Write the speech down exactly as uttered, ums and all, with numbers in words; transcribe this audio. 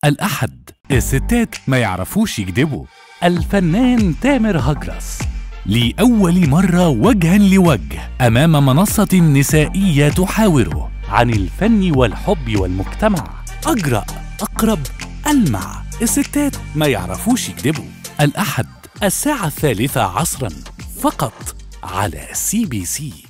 الأحد، الستات ما يعرفوش يكذبوا. الفنان تامر هجرس لأول مرة وجهاً لوجه أمام منصة نسائية تحاوره عن الفن والحب والمجتمع. أجرأ، أقرب، ألمع، الستات ما يعرفوش يكذبوا. الأحد الساعة الثالثة عصراً فقط على سي بي سي.